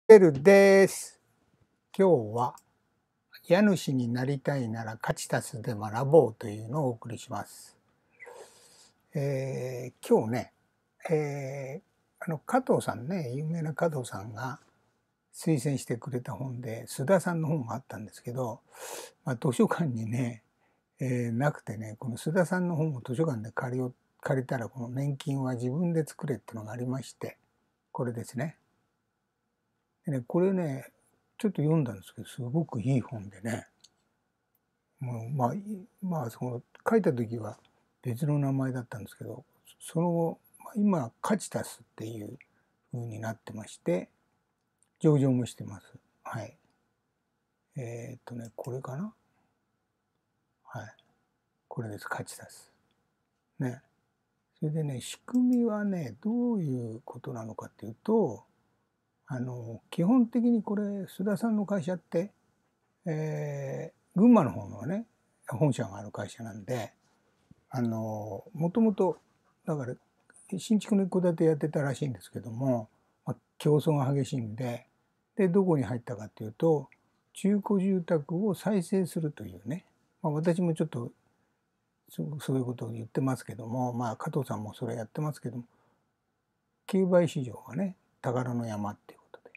ベルです。今日は家主になりたいならカチタスで学ぼうというのをお送りします。今日ね、加藤さんね、有名な加藤さんが推薦してくれた本で須田さんの本があったんですけど、図書館にね、なくてね、この須田さんの本を図書館で借りたら、この年金は自分で作れっていうのがありまして、これですね。でね、これね、ちょっと読んだんですけど、すごくいい本でね、もうその書いた時は別の名前だったんですけど、その後、今カチタスっていう風になってまして、上場もしてます。はい。これかな。はい。これです、カチタス。ね。それでね、仕組みはね、どういうことなのかっていうと、基本的にこれ、須田さんの会社って、群馬の方のね、本社がある会社なんで、もともと、だから、新築の一戸建てやってたらしいんですけども、競争が激しいんで、どこに入ったかっていうと、中古住宅を再生するというね、私もちょっとそういうことを言ってますけども、加藤さんもそれやってますけども、競売市場がね、宝の山っていうことで、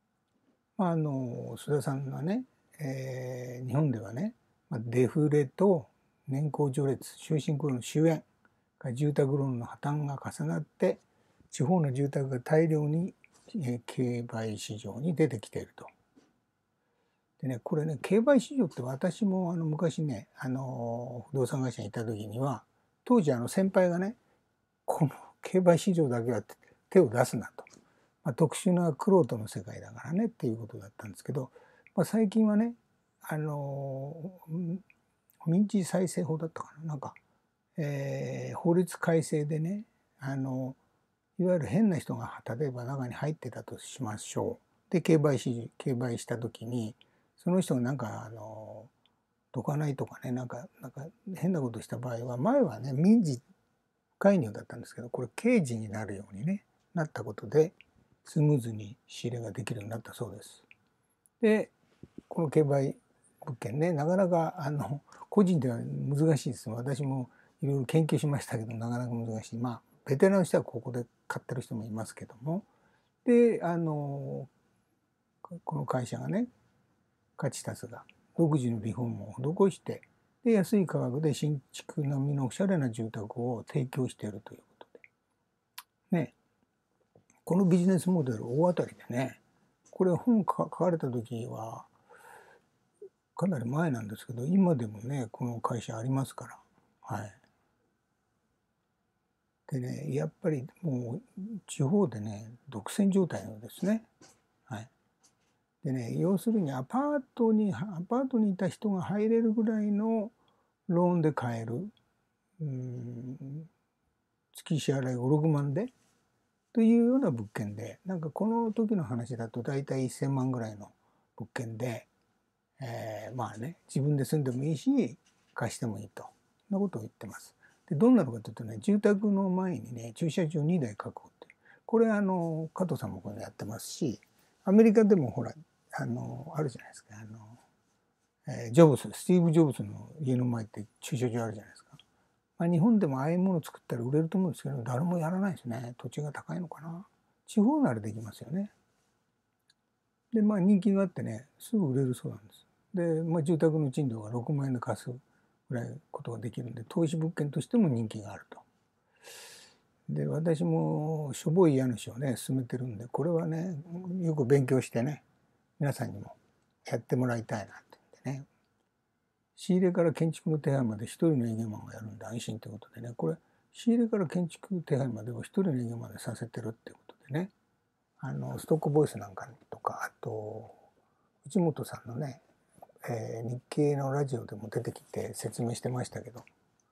須田さんがね、日本ではね、デフレと年功序列、終身雇用の終焉、住宅ローンの破綻が重なって、地方の住宅が大量に競売市場に出てきていると。でね、これね、競売市場って私も昔ね、不動産会社にいた時には、当時先輩がね、この競売市場だけは手を出すなと。特殊な玄人の世界だからねっていうことだったんですけど、最近はね、民事再生法だったかな、なんか、法律改正でね、いわゆる変な人が例えば中に入ってたとしましょう。で、競売した時に、その人がなんかどかないとかね、なんか変なことした場合は、前はね、民事介入だったんですけど、これ刑事になるようにね、なったことで、スムーズに仕入れができるようになったそうです。で、この競売物件ね、なかなか個人では難しいです。私もいろいろ研究しましたけど、なかなか難しい。ベテランの人はここで買ってる人もいますけども。で、この会社がね、カチタスが独自のリフォームを施して、で、安い価格で新築並みのおしゃれな住宅を提供しているということで。ね、このビジネスモデル大当たりでね、これ本書かれた時は、かなり前なんですけど、今でもね、この会社ありますから。はい。でね、やっぱりもう地方でね、独占状態なんですね。はい。でね、要するにアパートにいた人が入れるぐらいのローンで買える、月支払い5、6万でというような物件で、なんかこの時の話だと大体1000万ぐらいの物件で、自分で住んでもいいし、貸してもいいと。そんなことを言ってます。で、どんなのかというとね、住宅の前にね、駐車場2台確保って。これ加藤さんもこれやってますし、アメリカでもほら、あるじゃないですか。スティーブ・ジョブズの家の前って駐車場あるじゃないですか。日本でもああいうものを作ったら売れると思うんですけど、誰もやらないですね。土地が高いのかな。地方ならできますよね。で、人気があってね、すぐ売れるそうなんです。で、住宅の賃料が6万円で貸すぐらいことができるんで、投資物件としても人気があると。で、私もしょぼい家主をね、進めてるんで、これはね、よく勉強してね、皆さんにもやってもらいたいなって言ってね、仕入れから建築の手配まで一人の営業マンがやるんで安心ということでね、これ、仕入れから建築手配までを一人の営業マンでさせてるっていうことでね、ストックボイスなんかとか、あと、内本さんのね、日経のラジオでも出てきて説明してましたけど、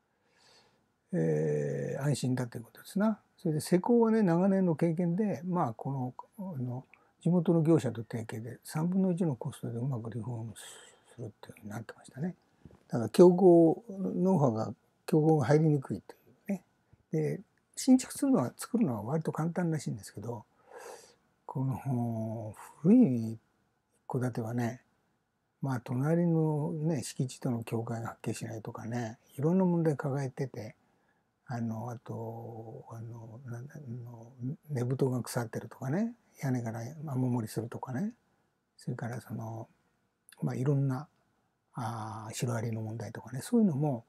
安心だということですな。それで施工はね、長年の経験で、この地元の業者と提携で3分の1のコストでうまくリフォームするっていうふうになってましたね。だから競合が入りにくいというね。で、新築作るのは割と簡単らしいんですけど、 この古い一戸建てはね、まあ隣のね、敷地との境界がはっきりしないとかね、いろんな問題抱えてて、あと、根太が腐ってるとかね、屋根から雨漏りするとかね、それからまあいろんなシロアリの問題とかね、そういうのも、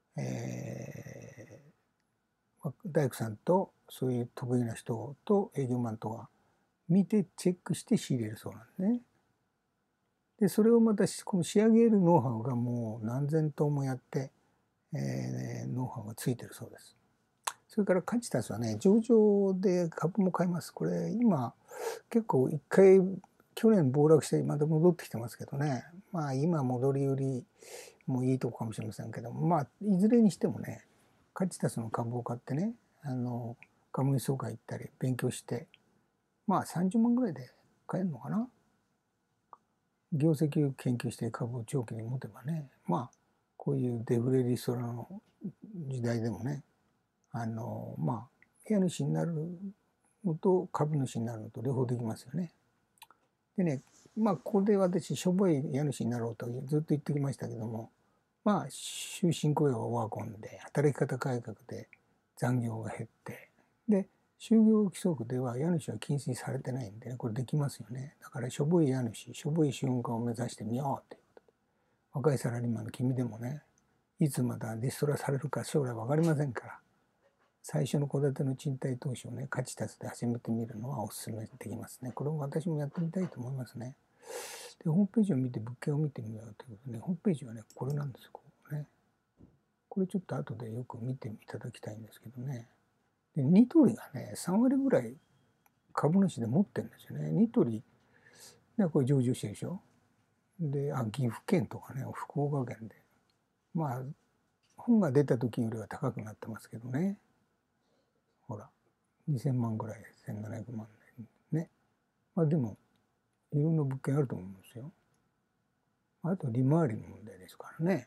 大工さんとそういう得意な人と営業マンとが見てチェックして仕入れるそうなんですね。でそれをまたこの仕上げるノウハウがもう何千頭もやって、ノウハウがついてるそうです。それからカチタスはね、上場で株も買います。これ今結構一回去年暴落してまた戻ってきてますけどね、まあ今戻り売りもいいとこかもしれませんけど、まあいずれにしてもね、カチタスの株を買ってね、株主総会行ったり勉強して、まあ30万ぐらいで買えるのかな。業績を研究して株を長期に持てばね、まあこういうデフレリストラの時代でもね、まあ家主になるのと株主になるのと両方できますよね。でね、まあここで私しょぼい家主になろうとずっと言ってきましたけども、まあ終身雇用がオワコンで働き方改革で残業が減って、で就業規則では家主は禁止されてないんでね、これできますよね。だからしょぼい家主、しょぼい資本家を目指してみようっていうことで、若いサラリーマンの君でもね、いつまたリストラされるか将来分かりませんから、最初の戸建ての賃貸投資をね、価値立てて始めてみるのはお勧めできますね。これも私もやってみたいと思いますね。で、ホームページを見て物件を見てみようということでね、ホームページはね、これなんですよ、こうね。これちょっと後でよく見ていただきたいんですけどね。で、ニトリがね、3割ぐらい株主で持ってるんですよね。ニトリ、ね、これ上場してるでしょ。で、岐阜県とかね、福岡県で。まあ、本が出た時よりは高くなってますけどね。ほら、2000万ぐらい、1700万ね。まあでも、いろんな物件あると思うんですよ。あと利回りの問題ですからね。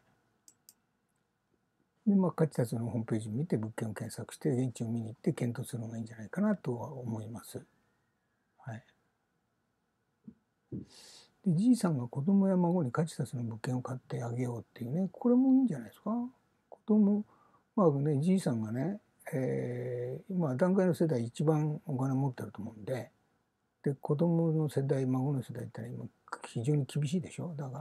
で、まあ、価値立つのホームページ見て物件を検索して現地を見に行って検討するのがいいんじゃないかなとは思います。はい。で、じいさんが子供や孫に価値立つの物件を買ってあげようっていうね、これもいいんじゃないですか。子供、まあね、じいさんがね、今段階の世代一番お金持ってると思うんで、で子供の世代孫の世代ってのは今非常に厳しいでしょ。だから、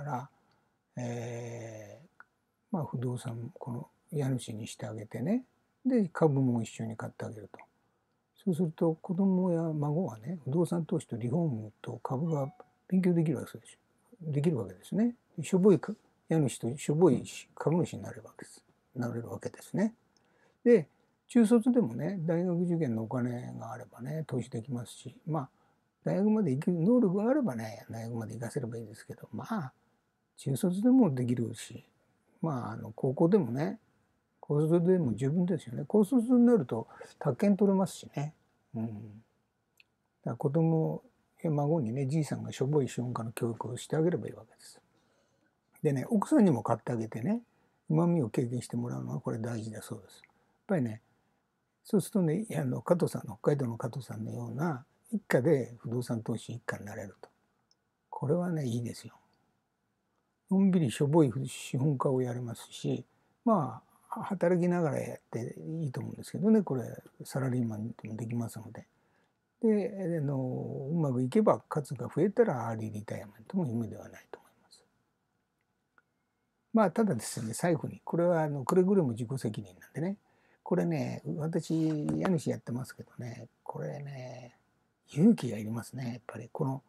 まあ不動産この家主にしてあげてね、で株も一緒に買ってあげると。そうすると子供や孫はね、不動産投資とリフォームと株が勉強できるわけです。できるわけですね。しょぼい家主としょぼい株主になれるわけです。なれるわけですね。で、中卒でもね、大学受験のお金があればね、投資できますし、まあ大学まで行く能力があればね、大学まで行かせればいいですけど、まあ中卒でもできるし、まあ高校でもね、高卒でも十分ですよね。高卒になると宅建取れますしね。うん。だから子供や孫にね、じいさんがしょぼい資本家の教育をしてあげればいいわけです。でね、奥さんにも買ってあげてね、旨味を経験してもらうのはこれ大事だそうです。やっぱりね、そうするとね、加藤さんの北海道の加藤さんのような一家で不動産投資一家になれると。これはね、いいですよ。のんびりしょぼい資本家をやれますし、まあ働きながらやっていいと思うんですけどね、これサラリーマンでもできますので。で、うまくいけば数が増えたらアーリーリタイアメントも夢ではないと思います。まあただですね、最後にこれはくれぐれも自己責任なんでね、これね、私家主やってますけどね、これね、勇気がいりますね。やっぱりこの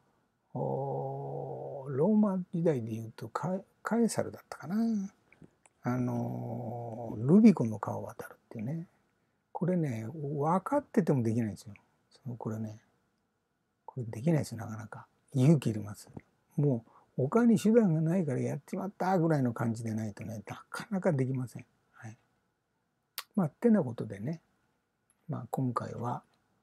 ローマ時代でいうとカエサルだったかな。ルビコンの川を渡るっていうね。これね、分かっててもできないんですよ。これね、これできないですよ、なかなか。勇気いります。もう他に手段がないからやっちまったぐらいの感じでないとね、なかなかできません。はい。まあ、ってなことでね、まあ今回は、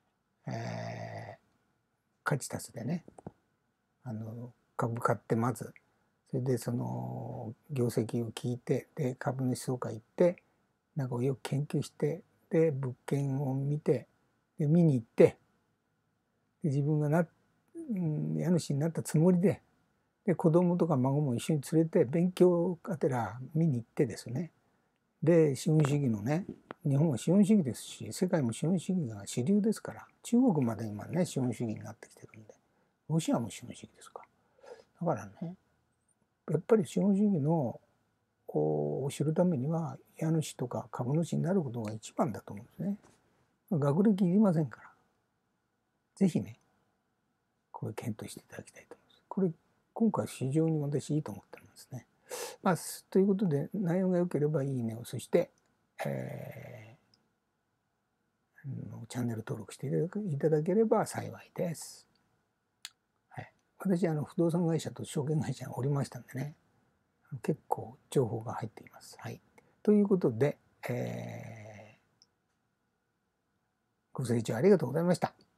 カチタスでね、株買ってまず、それでその業績を聞いて、で株主総会行って、なんかをよく研究して、で物件を見て、で見に行って、で自分が家主になったつもりで、子供とか孫も一緒に連れて勉強がてら見に行ってですね、で資本主義のね、日本は資本主義ですし、世界も資本主義が主流ですから、中国まで今ね資本主義になってきてるんで、ロシアも資本主義ですから、だからね、やっぱり資本主義のを知るためには家主とか株主になることが一番だと思うんですね。学歴いりませんから、ぜひねこれ検討していただきたいと思います。これ今回非常に私いいと思ってますね。ということで、内容が良ければいいねを、そして、チャンネル登録していただければ幸いです。はい、私不動産会社と証券会社におりましたんでね、結構情報が入っています。はい、ということで、ご清聴ありがとうございました。